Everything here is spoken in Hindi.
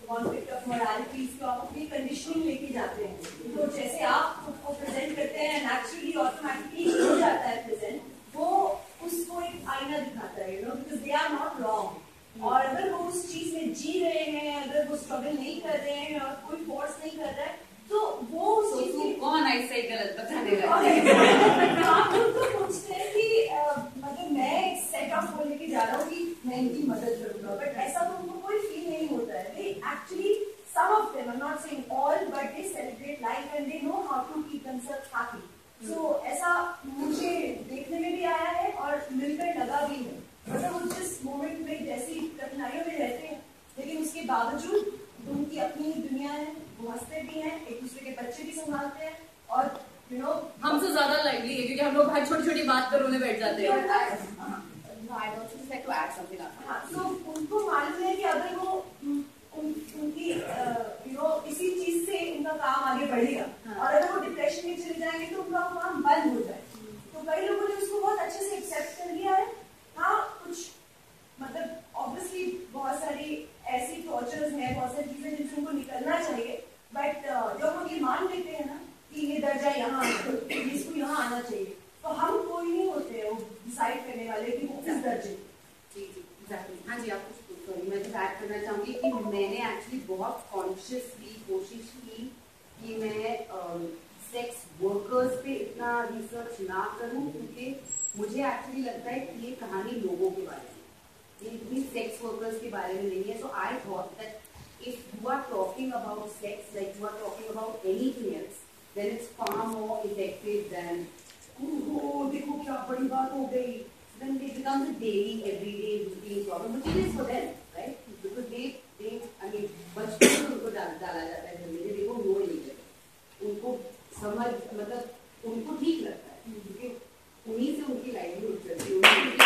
कॉन्फ्लिक्ट ऑफ मोरालिटी को आप अपनी कंडीशनिंग लेके जाते हैं। तो जैसे आप खुद को प्रेजेंट करते हैं नेचुरली ऑटोमेटिकली हो जाता है प्रेजेंट, वो उसको एक आईना दिखाता है, because they are not wrong. और अगर वो उस चीज में जी रहे हैं, अगर वो स्ट्रगल नहीं कर रहे हैं और कोई फोर्स नहीं कर रहा है, तो वो उस चीज की कौन ऐसे गलत बताने लगा। आप उनको पूछते हैं कि मतलब मैं एक सेट ऑफ बोलने की जा रहा हूँ कि मैं इनकी मदद करूंगा, बट ऐसा तो उनको कोई फील नहीं होता है। They actually some of them, I'm not saying all, but they celebrate life and they know how to keep themselves happy. So ऐसा मुझे देखने में भी आया है और मिलकर लगा भी है। मतलब वो जिस मोमेंट में जैसी कठिनाइयों में रहते हैं, लेकिन उसके बावजूद उनकी अपनी दुनिया है, वो हंसते भी हैं, एक दूसरे के बच्चे भी संभालते हैं, और हमसे ज्यादा लाइवली है क्योंकि हम लोग हर छोटी छोटी बात पर रोने बैठ जाते हैं। तो उनको मालूम है कि अगर वो उनकी इसी चीज से उनका काम आगे बढ़ेगा, और अगर वो डिप्रेशन में चले जाएंगे तो उनका काम बंद हो जाए। तो कई लोगों ने उसको बहुत अच्छे से एक्सेप्ट कर लिया है। हाँ, कुछ मतलब ऑब्वियसली बहुत सारी ऐसी टॉर्चर्स हैं, बहुत सारी चीजें जिनसे उनको निकलना चाहिए, बट जब हम ये मान लेते हैं ना कि ये दर्जा यहाँ इसको यहाँ आना चाहिए, तो हम कोई नहीं होते हैं वो डिसाइड करने वाले कि वो किस दर्जे। जी एग्जैक्टली। हाँ जी, आप कुछ सॉरी, मैं तो ऐड करना चाहूंगी कि मैंने एक्चुअली बहुत कॉन्शियसली कोशिश की कि मैं सेक्स वर्कर्स पे इतना रिसर्च ना करूं, क्योंकि मुझे एक्चुअली लगता है कि ये कहानी लोगों के बारे में, ये इतनी सेक्स वर्कर्स के बारे में नहीं है। So I thought that if you are talking about sex, like you are talking about anything else, then it's far more effective than देखो क्या बड़ी बात हो गई, then it becomes a daily, everyday routine problem, which it is for them, right? Because they, I mean, बचपन से उनको डाला जाता है घर में, देखो नो नहीं करते, उनको समझ मतलब उनको ठीक लगता है, क्योंकि उन्हीं से उनकी लाइवलीहुड चलती है,